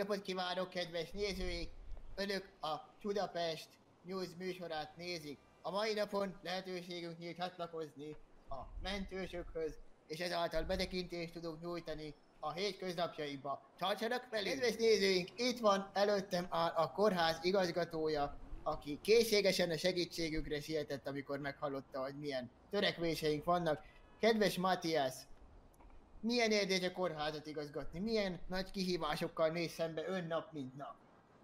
napot kívánok, kedves nézőink! Önök a Csudapest News műsorát nézik. A mai napon lehetőségünk nyílt csatlakozni a mentősökhöz, és ezáltal betekintést tudunk nyújtani a hétköznapjaikba. Tartsanak velünk! Kedves nézőink, itt van előttem a kórház igazgatója, aki készségesen a segítségükre sietett, amikor meghallotta, hogy milyen törekvéseink vannak. Kedves Matthias, milyen érdekes a kórházat igazgatni? Milyen nagy kihívásokkal néz szembe ön nap, mint nap?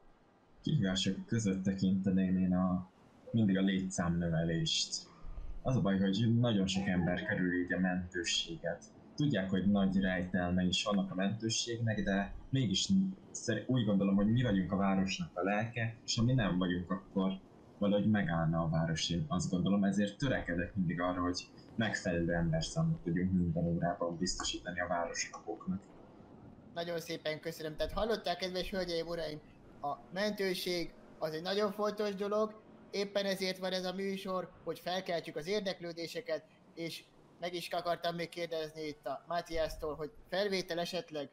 Kihívások között tekinteném én mindig a létszámnövelést. Az a baj, hogy nagyon sok ember kerül így a mentősséget. Tudják, hogy nagy rejtelme is vannak a mentősségnek, de mégis úgy gondolom, hogy mi vagyunk a városnak a lelke, és ha mi nem vagyunk, akkor valahogy megállna a város, én azt gondolom, ezért törekedek mindig arra, hogy megfelelő emberszámot tudjunk minden órában biztosítani a városlakóknak. Nagyon szépen köszönöm. Tehát hallották, kedves hölgyeim, uraim, a mentőség az egy nagyon fontos dolog, éppen ezért van ez a műsor, hogy felkeltjük az érdeklődéseket, és meg is akartam még kérdezni itt a Matthiastól, hogy felvétel esetleg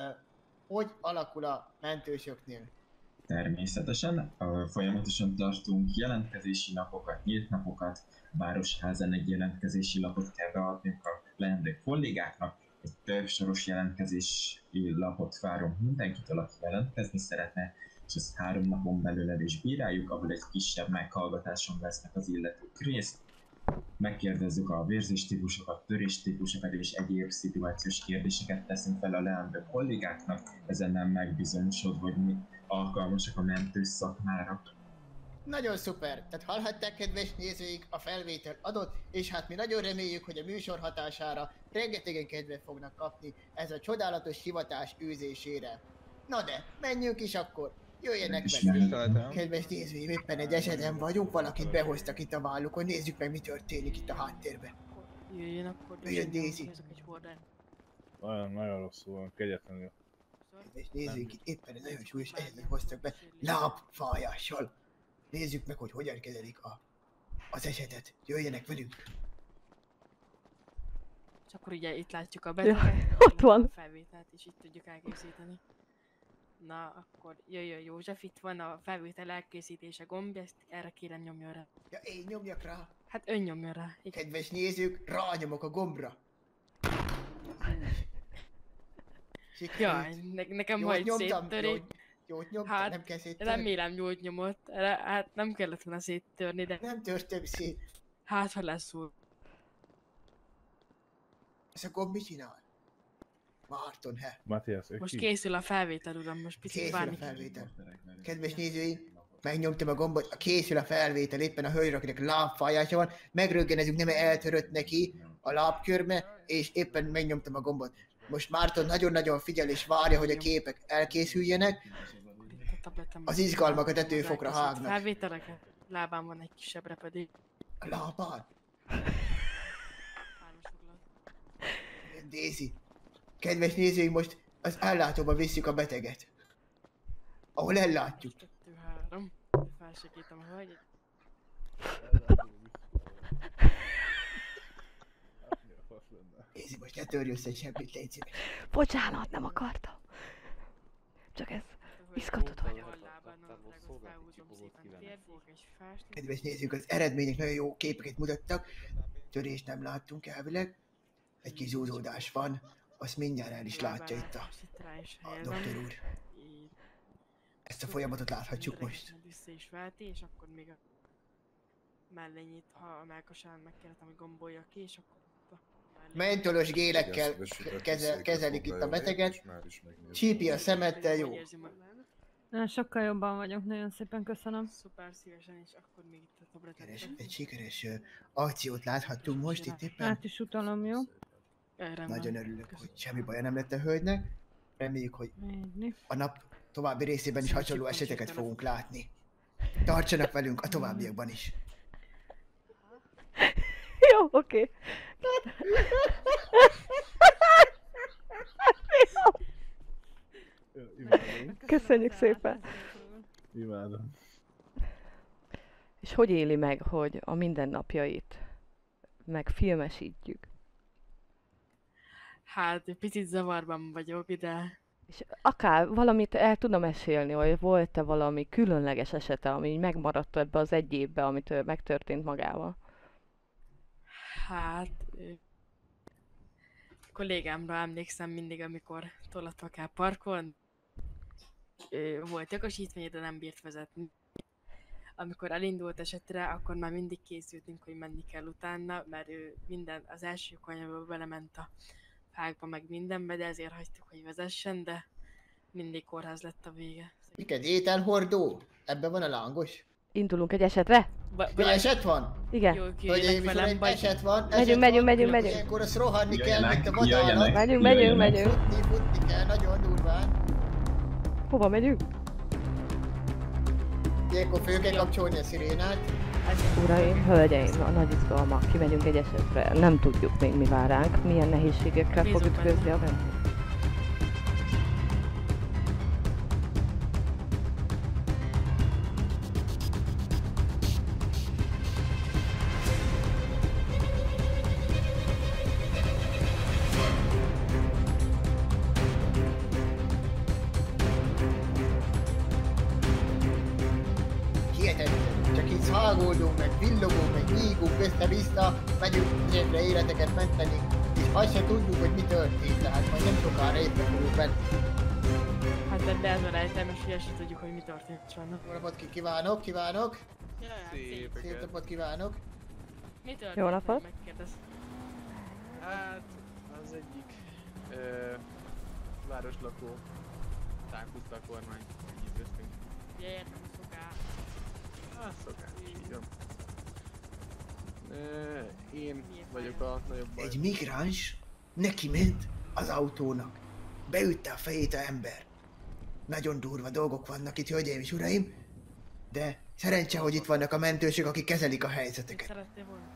hogy alakul a mentősöknél? Természetesen, folyamatosan tartunk jelentkezési napokat, nyílt napokat, Városházán egy jelentkezési lapot kell beadnunk a leendő kollégáknak, egy többsoros jelentkezési lapot várunk mindenkitől, aki jelentkezni szeretne, és ezt 3 napon belül el is bíráljuk, ahol egy kisebb meghallgatáson vesznek az illetők részt. Megkérdezzük a vérzéstípusokat, töréstípusokat és egyéb szituációs kérdéseket teszünk fel a leendő kollégáknak, ezen nem megbizonyosodva, hogy mi alkalmasak a mentős szakmára. Nagyon szuper! Tehát hallhatták, kedves nézőik, a felvétel adott, és hát mi nagyon reméljük, hogy a műsor hatására rengetegen kedvet fognak kapni ez a csodálatos hivatás űzésére. Na de, menjünk is akkor! Jöjjenek velünk! Kedves nézőim, éppen egy eseten vagyunk, valakit behoztak itt a vállukon, nézzük meg, mi történik itt a háttérben. Jöjjön akkor. Jöjjön Daisy! Nagyon rosszul van, kegyetlenül. Kedves nézőink, itt éppen egy nagyon súlyos esetet hoztak be, lábfájással. Nézzük meg, hogy hogyan kezelik az esetet. Jöjjenek velünk! És akkor ugye itt látjuk a beteget, ott van. A felvételt, és itt tudjuk elkészíteni. Na, akkor jöjjön József, itt van a felvétel elkészítése gombja, ezt erre kérem nyomjon rá. Ja, én nyomjak rá? Hát ön nyomjon rá. Igen. Kedves nézők, rányomok a gombra. Jaj, nekem majd széttöri. Jót nyomtam, hát, nem kell széttörni. remélem jót nyomott. Hát nem kellett volna széttörni, de... Nem törtem szét. Hát, ha leszúr. Ez a gomb mit csinál? Márton, he. Matthias, most készül a felvétel, uram, most picit várni. Készül a felvétel. Kedves nézőim, megnyomtam a gombot, készül a felvétel, éppen a hölgyre, akinek lábfájása van, megröggenezünk, nem eltörött neki a lábkörme, és éppen megnyomtam a gombot. Most Márton nagyon-nagyon figyel és várja, hogy a képek elkészüljenek. Az izgalmak a tetőfokra hágnak. Felvételeket? Lábán van egy kisebb repedés. A lábán? Daisy. Kedves nézőink, most az ellátóba visszük a beteget. Ahol ellátjuk. 2, 3. Felsegítem a hölgyet. Daisy, most ne törj össze semmit, légy szíves. Bocsánat, nem akartam. Csak ez izgatott vagyok. Kedves nézők, az eredmények nagyon jó képeket mutattak. Törést nem láttunk elvileg. Egy kis zúzódás van. Azt mindjárt el is látja itt a doktor úr. Ezt a folyamatot láthatjuk most. Vissza is válti, és akkor még a mellényét, ha a melkasán megkérhetem, hogy gombolja ki, és akkor mentolos gélekkel kezelik itt a beteget. Csípi a szemettel, jó. Sokkal jobban vagyok, nagyon szépen köszönöm. Szuper, szívesen, és akkor még itt a tabletet. Egy sikeres akciót láthattunk most itt éppen. Át is utalom, jó? Nagyon örülök, hogy semmi baja nem lett a hölgynek. Reméljük, hogy a nap további részében is hasonló eseteket fogunk látni. Tartsanak velünk a továbbiakban is. Jó, oké. Köszönjük szépen. Imádom. És hogy éli meg, hogy a mindennapjait megfilmesítjük? Hát, picit zavarban vagyok, de És akár valamit el tudna mesélni, hogy volt-e valami különleges esete, ami így megmaradt ebbe az egy évbe, amit megtörtént magával? Hát... kollégámra emlékszem mindig, amikor tolatta kell parkon. Volt jogosítvány, de nem bírt vezetni. Amikor elindult esetre, akkor már mindig készültünk, hogy menni kell utána, mert ő az első kanyarba belement a fákba, meg mindenbe, de ezért hagytuk, hogy vezessen, de mindig kórház lett a vége. Miket, ételhordó? Ebben van a lángos? Indulunk egy esetre? Vagy eset van? Igen. Jól Hogy kijöjjenek én velem, vagy... eset van? Megyünk. Ilyenkor azt rohanni kell, mint a vadállat. Megyünk. Futni kell, nagyon durván. Hova megyünk? Ilyenkor föl kell kapcsolni a szirénát. Uraim, hölgyeim, a nagy izgalmak, kimegyünk egy esetre, nem tudjuk még mi vár ránk, milyen nehézségekkel fog Bízunk ütközni a vendég. Hihetetlen. Csak így szágódunk, meg villogunk, meg vígunk össze-vissza, megyünk ezekre életeket menteni, és azt se tudjuk, hogy mi történt, tehát majd nem sokára észre fogunk venni. Hát ebbe ez van ejtelmes, hogy ezt se tudjuk, hogy mi történt sajnos. Jó napot kívánok! Szép. Szép napot kívánok! Mi történt? Jó napot. Megkérdez. Hát, az egyik városlakó tágúzta a kormány, üdvöztünk. Ugye értem, a szokás. Szokás, így van. Én Miért vagyok a nagyobb baj. Egy migráns neki ment az autónak. Beütte a fejét a ember. Nagyon durva dolgok vannak itt, hölgyeim és uraim, de szerencse, hogy itt vannak a mentősök, akik kezelik a Mit helyzeteket. szerettél volna?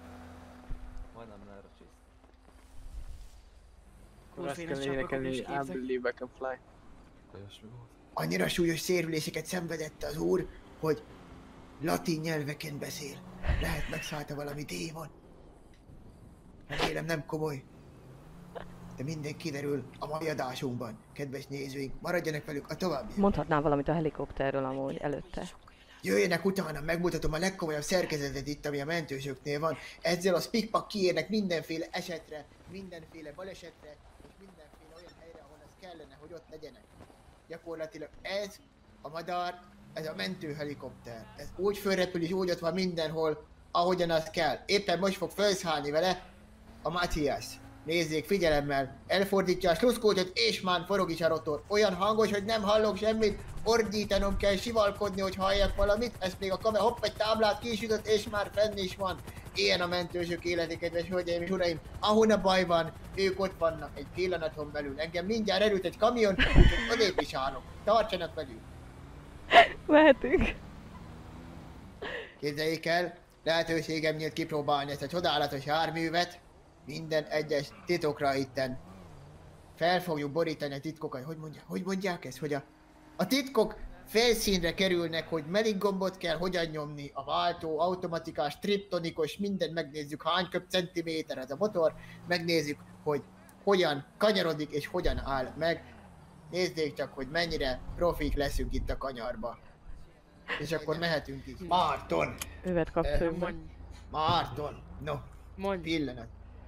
Akkor azt Kurféles kell csapakok is énekelni, I képzek. believe I can fly. Annyira súlyos sérüléseket szenvedett az úr, hogy latin nyelveken beszél. Lehet megszállta valami démon. Remélem nem komoly. De minden kiderül a mai adásunkban. Kedves nézőink, maradjanak velük a további. Mondhatnám valamit a helikopterről amúgy előtte. Jöjjenek utána, megmutatom a legkomolyabb szerkezetet itt, ami a mentősöknél van. Ezzel a spikpak kiérnek mindenféle esetre, mindenféle balesetre, és mindenféle olyan helyre, ahol ez kellene, hogy ott legyenek. Gyakorlatilag ez a madár, ez a mentőhelikopter. Ez úgy fölrepül és úgy ott van mindenhol, ahogyan az kell. Éppen most fog felszállni vele a Matthias. Nézzék figyelemmel, elfordítja a sluszkulcsot és már forog is a rotor. Olyan hangos, hogy nem hallok semmit, ordítanom kell, sivalkodni, hogy halljak valamit. Ezt még a kamera, hopp, egy táblát kisütött és már fenn is van. Ilyen a mentősök élete, kedves hölgyeim és uraim. Ahol a baj van, ők ott vannak egy pillanaton belül. Engem mindjárt elüt egy kamion, úgyhogy odébb is állok. Tartsanak velük. Mehetünk. Képzeljék el, lehetőségem nyílt kipróbálni ezt a csodálatos járművet. Minden egyes titokra itten. Fel fogjuk borítani a titkokat. Hogy mondják ezt? Hogy a titkok felszínre kerülnek, hogy melyik gombot kell hogyan nyomni. A váltó, automatikás, triptonikos, mindent megnézzük, hány köb centiméter ez a motor. Megnézzük, hogy hogyan kanyarodik és hogyan áll meg. Nézzék csak, hogy mennyire profik leszünk itt a kanyarba. És akkor mehetünk is. Márton! Ővet kapcsoljuk be. Mondj, Márton! No, mondj. pillanat.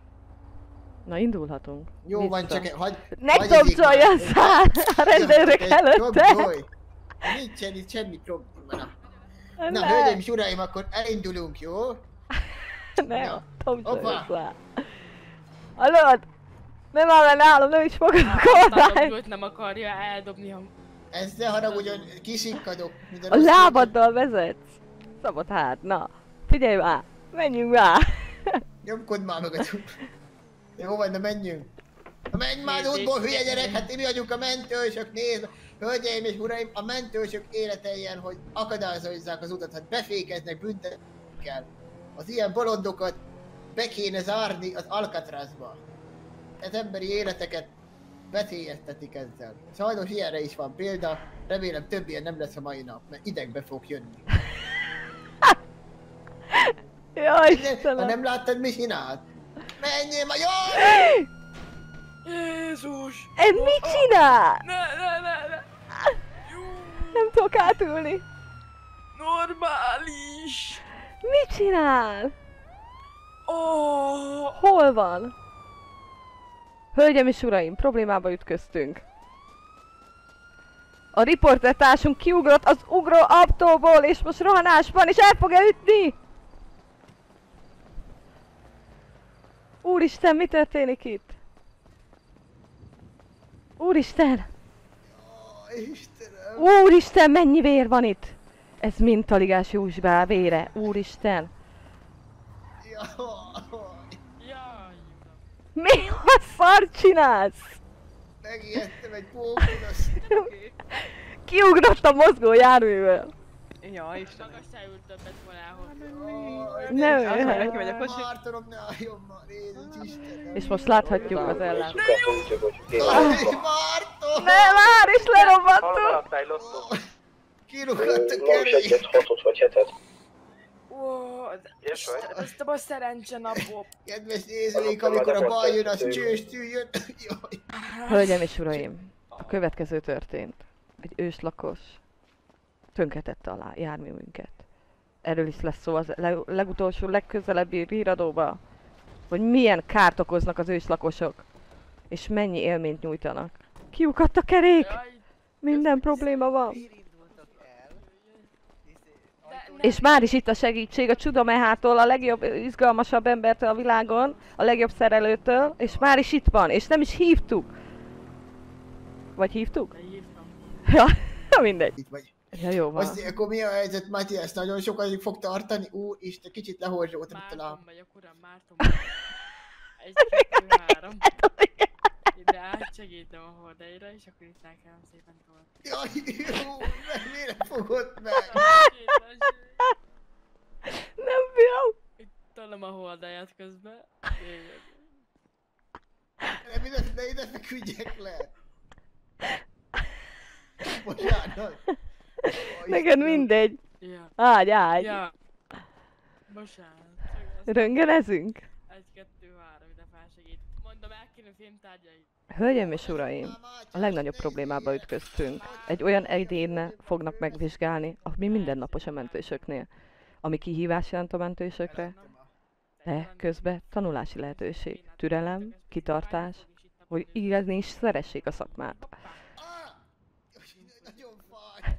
Na, indulhatunk. Jó van, Vissza. csak hagy... Ne hagy dobcsoljon izék- szár a rendőrök előtte! Nincsen itt semmi probléma. Na, Ne, hölgyeim és uraim, akkor elindulunk, jó? ne, Na, dobcsoljon hoppá. szár. Hallod? Nem áll le nálam, nem is fogok A kormány. őt nem akarja eldobni, ha... Ez ne haragudjon, kisikkadok. A lábaddal vezetsz. Szabad hát, na. Figyelj már, menjünk már. Nyomkod már meg a csuk. Jó van, de menjünk. Na menj már az útból, hülye gyerek, hát mi vagyunk a mentősök, nézd! Hölgyeim és uraim, a mentősök élete ilyen, hogy akadályozzák az utat, hát befékeznek, büntetni kell. Az ilyen bolondokat be kéne zárni az Alcatrazba. Ez emberi életeket veszélyeztetik ezzel. Sajnos ilyenre is van példa, remélem több ilyen nem lesz a mai nap, mert idegbe fog jönni. Jaj, Ha Istenem. nem láttad, mi csinált? Menjél ma, jaj! Jézus! Ez mit csinál? Ne! Jó, Nem tudok átülni. normális! Mit csinál? Oh, Hol van? Hölgyem és uraim, problémába ütköztünk. A riportertársunk kiugrott az ugró autóból, és most rohanásban, és el fogja ütni! Úristen, mi történik itt? Úristen! Istenem. Úristen, mennyi vér van itt? Ez mind Taligás Józsbá vére. Úristen! jaj! Mi a szar csinálsz? Megijedtem egy pókulas. Kiugrott a mozgó járművel. Ja, Isten. Magas se ült többet magához. Nem, Azt mondja, nem. neki megy a kocsi. Mártonom, ne álljon már, Jézus Istenem. És most láthatjuk az ellát. Márton! Ne, már is lerobbantunk! Hallgatta egy lottó. Kirúgott a kerék. Ó, Yes, vagy? ezt a szerencse napot. Kedves nézőink, amikor a bal jön, az csőstül jön. Jaj. Hölgyem és uraim, a következő történt. Egy őslakos tönkretette a járművünket. Erről is lesz szó az legutolsó, legközelebbi híradóba, hogy milyen kárt okoznak az őslakosok, és mennyi élményt nyújtanak. Kiukadt a kerék! Jaj, Minden probléma van. de És már is itt a segítség a Csudamehától, a legjobb, izgalmasabb embertől a világon, a legjobb szerelőtől, és már is itt van, és nem is hívtuk. Vagy hívtuk? hívtam. Ja, mindegy. Itt vagy. Ja, jó van. Azt akkor mi a helyzet, Matthias? Nagyon sokáig fog tartani? Úristen, kicsit lehorzsót itt Márton talán. vagyok, uram, Márton vagyok. 1, 2, 3. Ide átsegítem a hordaira, és akkor itt elkelem szépen tovább. Jaj, jó, miért fogod meg? Nem bírom. Itt tolom a hordáját közben. Ne ide feküdjek le. Bocsánat. Neked mindegy. Ja. Ágy. Ja. Bocsánat. Röngenezünk? 1, 2, 3, ide felsegít. Mondom, el kéne filmtárgyait. Hölgyeim és uraim, a legnagyobb problémába ütköztünk. Egy olyan egyénne fognak megvizsgálni, ami mindennapos a mentősöknél. Ami kihívás jelent a mentősökre, de közben tanulási lehetőség, türelem, kitartás, hogy igazán is szeressék a szakmát. Ah! Nagyon fáj.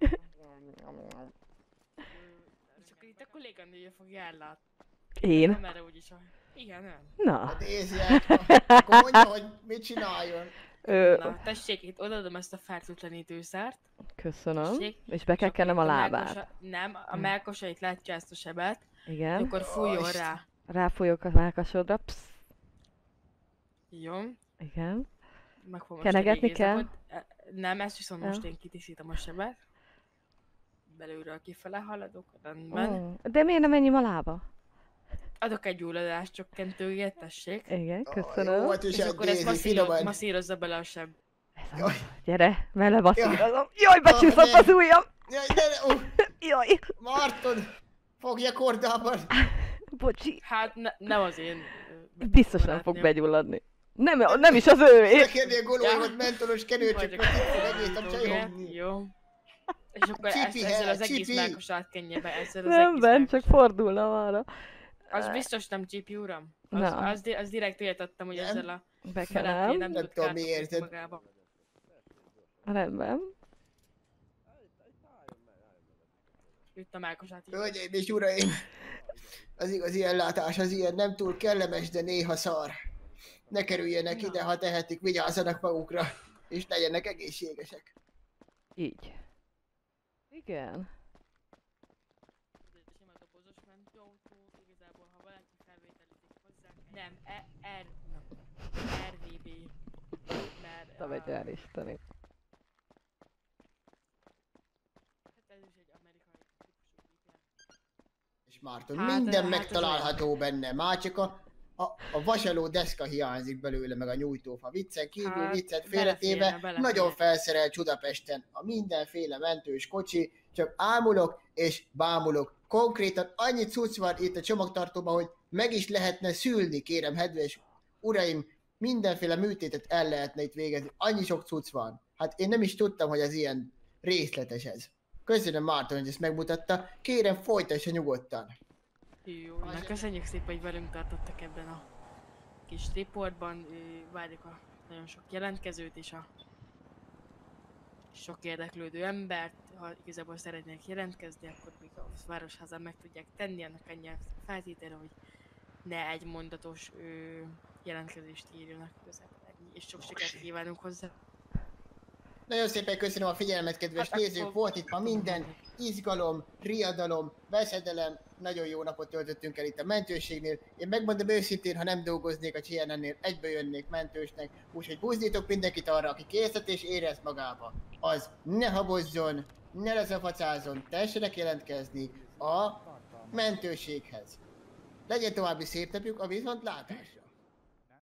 És akkor itt a kolléganője fogja ellátni. Én? Nem erre úgyis. Igen, nem. Na. Nézi át, akkor mondja, hogy mit csináljon. Na, tessék, itt odaadom ezt a fertőtlenítőszert. Köszönöm. Tessék. És be kell kennem a lábát. Nem, a melkosait látja ezt a sebet. Igen. Akkor fújjon rá. Ráfolyok a melkasodra. Psz. Jó. Igen. Meg fogom Kenegetni kell? Nem, ezt viszont Ja. most én kitisztítom a sebet. Belülről kifele haladok, rendben. De miért nem ennyi a lába? Adok egy gyulladáscsökkentőjét, tessék. Igen, Jó, köszönöm. hát És is akkor ezt Daisy, finoman. masszírozza bele a seb. Jaj, Gyere, vele masszírozom. Jaj, becsúszott ne. az ujjam! jaj, Jaj, Márton, fogja kordában. bocsi. Hát nem az én... Biztos nem fog begyulladni. Nem is az ővé. Neked ilyen golóimat mentolos kenőcsök, Vagyok. mert itt fog egész a csajom. Jó. És akkor Csipi, ezzel az Hera, egész csipi. melkosát kenje be, ezzel az Nem, egész Ben, csak melkosát. fordulna arra. Az biztos nem csipi, uram. Az, Na. az direkt értettem, hogy Nem? ezzel a Bekenem. feletté nem Nem tud tudom, mi kártot érzed. magába. Rendben. Itt a melkosát így. Hölgyeim és uraim, az igazi ellátás az ilyen nem túl kellemes, de néha szar. Ne kerüljenek ide, ha tehetik, vigyázzanak magukra, és legyenek egészségesek. Így. Igen. Sima dobozos mentőautó, igazából ha valaki felvételizik hozzá. Nem, RVB. Mert... Te vagy elisteni. Hát ez is egy amerikai típusú gépjármű. És Márton, Hát, minden hát megtalálható benne, már csak a vasaló deszka hiányzik belőle, meg a nyújtófa. Viccen kívül, Hát, viccet beleférne, félretéve, beleférne. nagyon felszerelt Csudapesten a mindenféle mentős kocsi, csak ámulok és bámulok. Konkrétan annyi cucc van itt a csomagtartóban, hogy meg is lehetne szülni, kérem, hedves uraim, mindenféle műtétet el lehetne itt végezni. Annyi sok cucc van. Hát én nem is tudtam, hogy ez ilyen részletes ez. Köszönöm Márton, hogy ezt megmutatta. Kérem, folytassa nyugodtan. Jó, na köszönjük szépen, hogy velünk tartottak ebben a kis riportban. Várjuk a nagyon sok jelentkezőt és a sok érdeklődő embert. Ha igazából szeretnék jelentkezni, akkor még a Városházán meg tudják tenni, annak annyi feltétele, hogy ne egy mondatos jelentkezést írjanak igazából ennyi. És sok sikert kívánunk hozzá. Nagyon szépen köszönöm a figyelmet, kedves nézők, volt itt ma minden, izgalom, riadalom, veszedelem, nagyon jó napot töltöttünk el itt a mentőségnél. Én megmondom őszintén, ha nem dolgoznék a CNN-nél, egyből jönnék mentősnek, úgyhogy buzdítok mindenkit arra, aki készít és érez magába. Az ne habozzon, ne leszafacázzon, tessenek jelentkezni a mentőséghez. Legyen további szép napjuk a viszontlátásra!